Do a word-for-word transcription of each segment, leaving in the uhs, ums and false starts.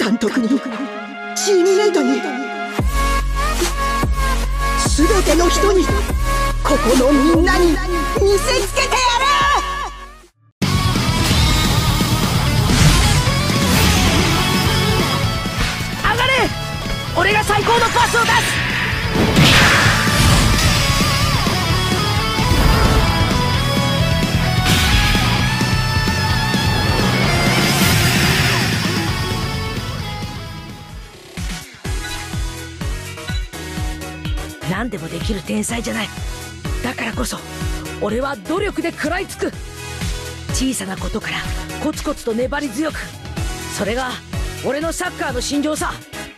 監督にチームメイトに全ての人にここのみんなに見せつけてやる。 上がれ、俺が最高のパスを出す。何でもできる天才じゃない。だからこそ俺は努力で食らいつく。小さなことからコツコツと粘り強く、それが俺のサッカーの信条さ。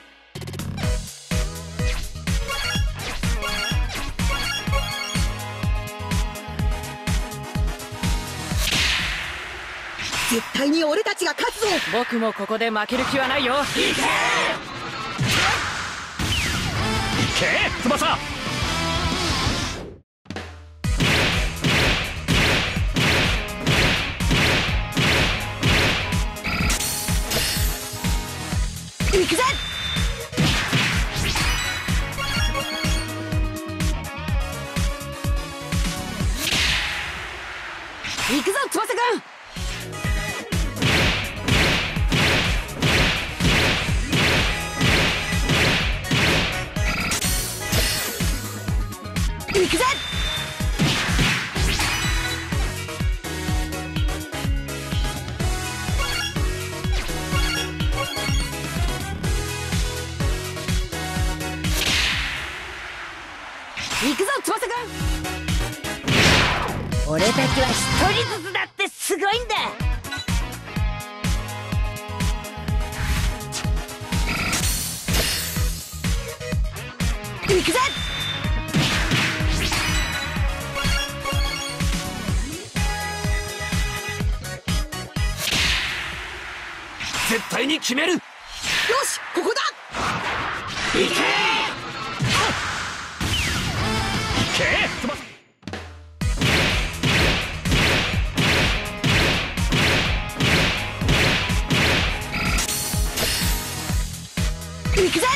絶対に俺たちが勝つぞ。 僕もここで負ける気はないよ。いけいけ翼。 行くぜ。行くぞ翼くん。行くぜ。行くぞ翼くん。俺たちは一人ずつだってすごいんだ。行くぜ。 絶対に決める。よし、ここだ。 行け行け翼。 行くぜ。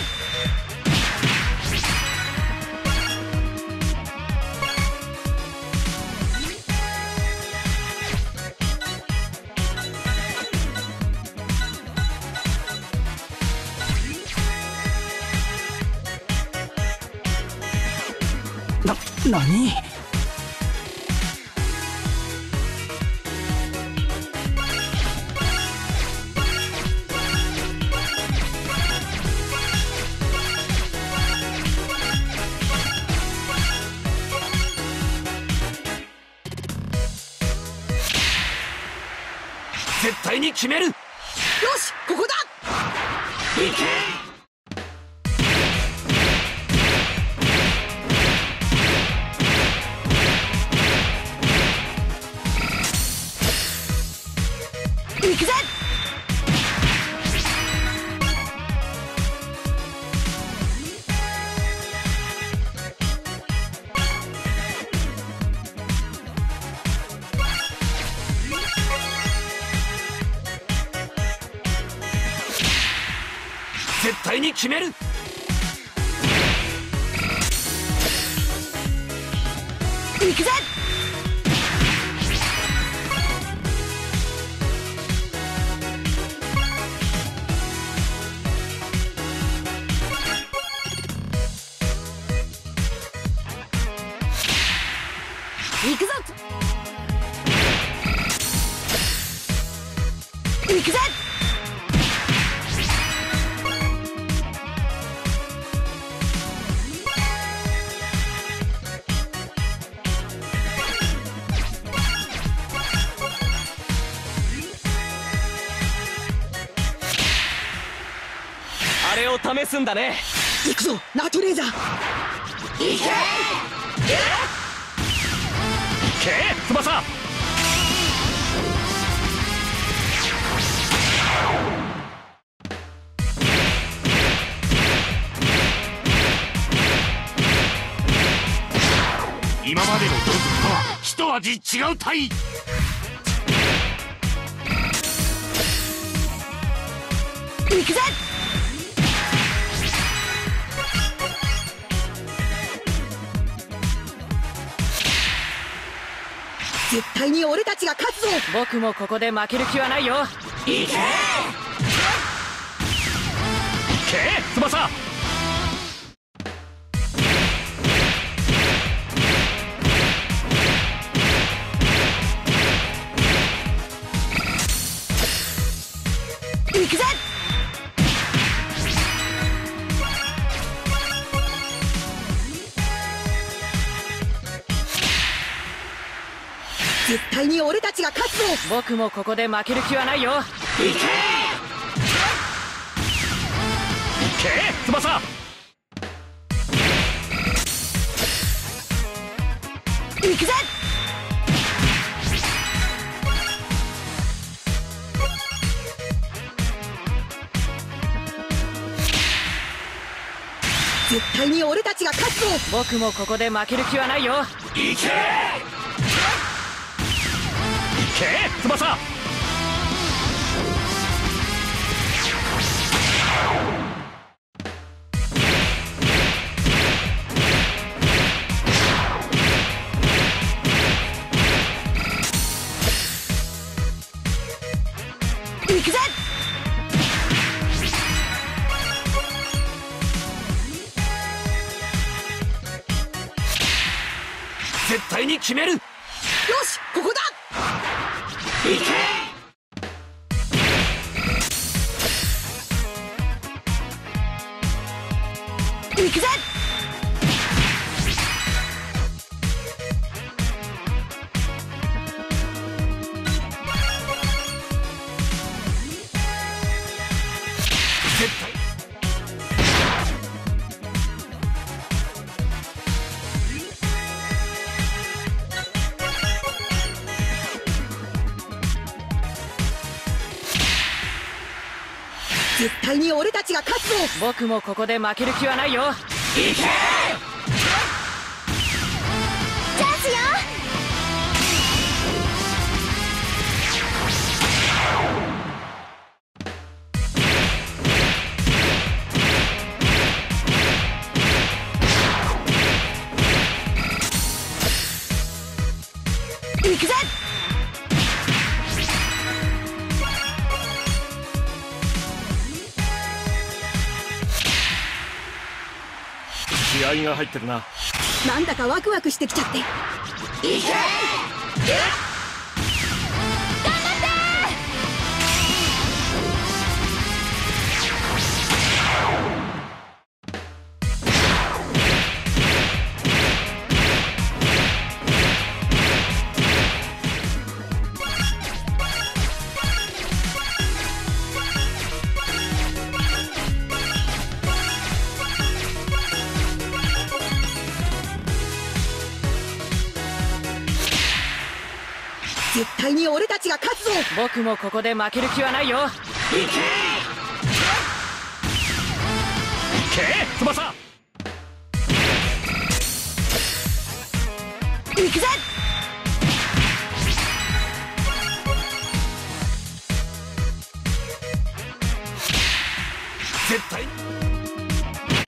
な、何？絶対に決める。よし、ここだ。 行け。 行くぜ。 絶対に決める。 行くぜ。行くぞ。行くぜ。 あれを試すんだね。 行くぞナートレーザー。行け。 行け翼。今までのドルフとは一味違うたい。 行くぜ。絶対に俺たちが勝つぞ。 僕もここで負ける気はないよ。 いけいけ翼。 行くぜ。絶対に俺たちが勝つぞ。 僕もここで負ける気はないよ。 いけいけ翼。 行くぜ。絶対に俺たちが勝つぞ。 僕もここで負ける気はないよ。 いけいけ翼。 行くぜ。 絶対に決める。よよし、ここだ。 いけ行くぜ。 絶対絶対に俺たちが勝つぞ。 僕もここで負ける気はないよ。 いけチャンスよ。行くぜ。 気合が入ってるな。 なんだかワクワクしてきちゃって。 いけ絶対に俺たちが勝つぞ。 僕もここで負ける気はないよ。 いけいけ翼。 行くぜ。